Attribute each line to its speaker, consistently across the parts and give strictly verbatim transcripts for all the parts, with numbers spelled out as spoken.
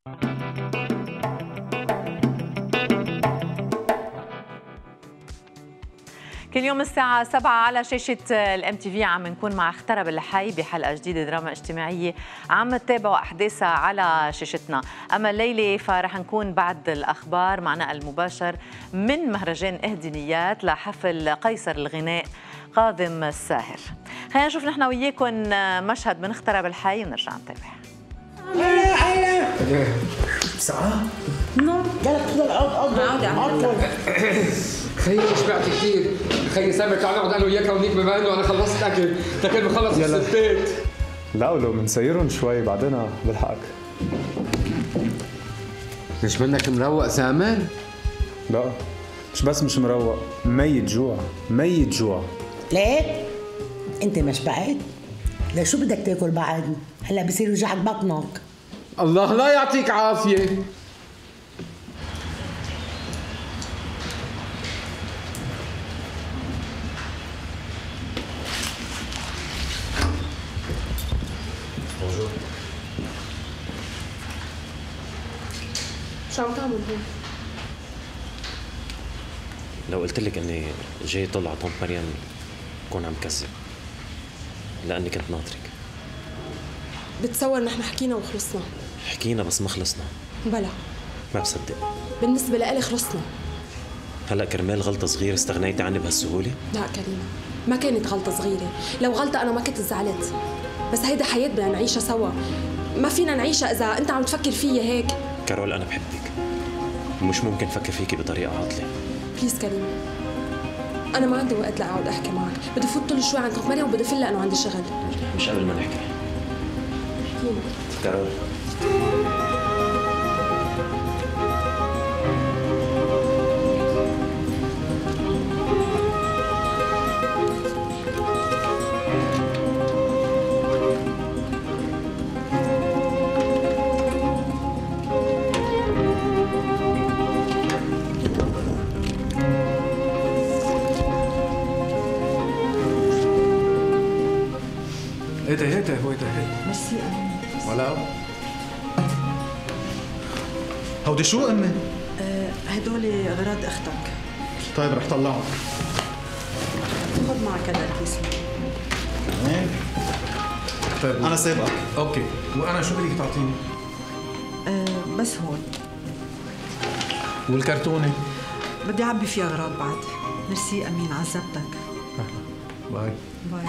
Speaker 1: كل يوم الساعة سبعة على شاشة الام تي في عم نكون مع اخترب الحي بحلقة جديدة دراما اجتماعية عم تتابعوا أحداثها على شاشتنا. أما الليلة فرح نكون بعد الأخبار مع نقل مباشر من مهرجان اهدنيات لحفل قيصر الغناء قادم الساهر. خلينا نشوف نحن وياكم مشهد من اخترب الحي ونرجع نتابع.
Speaker 2: ساعة؟ نعم قالك تقدر عودة عودة
Speaker 3: خيي شبعت كثير، خيي سامر تعال نقعد انا وياك هونيك بما انه انا خلصت اكل، تاكل مخلص الستات.
Speaker 4: لا ولو بنسيرهم شوي بعدين بلحقك.
Speaker 3: مش منك مروق سامر؟
Speaker 4: لا مش بس مش مروق، ميت جوع، ميت جوع.
Speaker 2: ليه؟ انت ما شبعت؟ لا شو بدك تاكل بعد؟ هلا بصير يوجعك بطنك.
Speaker 3: الله لا يعطيك عافية.
Speaker 5: شو عم تعمل هون؟
Speaker 6: لو قلت لك اني جاي طلع طنط مريم بكون عم كذب، لاني كنت ناطرك.
Speaker 5: بتصور نحن حكينا وخلصنا.
Speaker 6: حكينا بس ما خلصنا.
Speaker 5: بلا
Speaker 6: ما بصدق.
Speaker 5: بالنسبة لإلي خلصنا.
Speaker 6: هلا كرمال غلطة صغيرة استغنيتي عني بهالسهولة؟
Speaker 5: لا كريمة، ما كانت غلطة صغيرة، لو غلطة أنا ما كنت زعلت. بس هيدا حياة بدنا نعيشها سوا، ما فينا نعيشها إذا أنت عم تفكر فيي هيك.
Speaker 6: كارول أنا بحبك، ومش ممكن فكر فيكي بطريقة عاطلة. بليز
Speaker 5: كريمة، أنا ما عندي وقت لأقعد أحكي معك، بدي فوت طول شوي عند طنط مريم وبدي فلها إنه عندي شغل.
Speaker 6: مش قبل ما نحكي.
Speaker 5: فينا
Speaker 6: كارول.
Speaker 3: هيدا هيدا هو هيدا هيدا.
Speaker 5: ميرسي أمي.
Speaker 3: ولا
Speaker 7: هودي شو أمي؟
Speaker 5: أه هدول أغراض أختك.
Speaker 7: طيب رح طلعهم.
Speaker 5: خذ معك هذا الكيس.
Speaker 7: تمام. طيب أنا سابقك.
Speaker 3: أوكي، وأنا شو بدك تعطيني؟
Speaker 5: أه بس هون.
Speaker 3: والكرتونة؟
Speaker 5: بدي أعبي فيها أغراض بعد. ميرسي أمين عذبتك.
Speaker 3: باي.
Speaker 5: باي.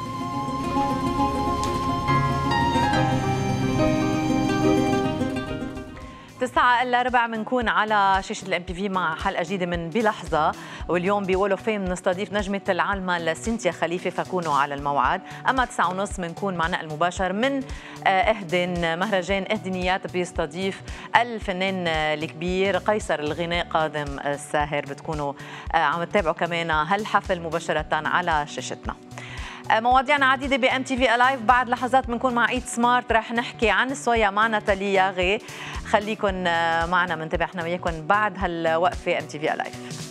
Speaker 1: تسعة إلا ربع بنكون على شاشة الام تي في مع حلقة جديدة من بلحظة، واليوم بولو فيم نستضيف نجمة العالمة سينتيا خليفة، فكونوا على الموعد. أما تسعة ونص بنكون مع نقل مباشر من اهدن مهرجان اهدنيات بيستضيف الفنان الكبير قيصر الغناء قادم الساهر. بتكونوا عم تتابعوا كمان هالحفل مباشرة على شاشتنا. مواضيعنا عديدة ب ام تي في الايف. بعد لحظات بنكون مع ايت سمارت، رح نحكي عن الصويا مع ناتالي ياغي. خليكن معنا، منتبه احنا وياكم بعد هالوقفة ام تي في الايف.